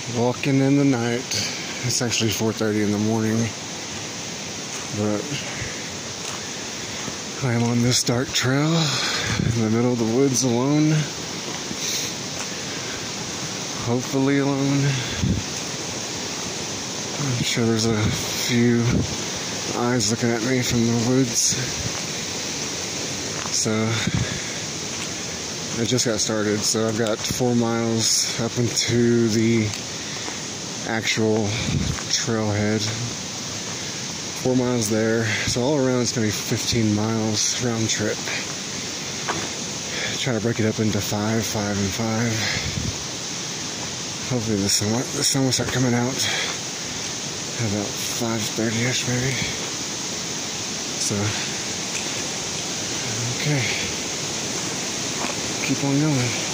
Walking in the night. It's actually 4:30 in the morning, but I am on this dark trail in the middle of the woods alone. Hopefully alone. I'm sure there's a few eyes looking at me from the woods. So I just got started, so I've got 4 miles up into the actual trailhead. 4 miles there, so all around it's going to be 15 miles round trip. Try to break it up into 5, and 5. Hopefully the sun will start coming out about 5:30ish maybe. So, okay, keep on going.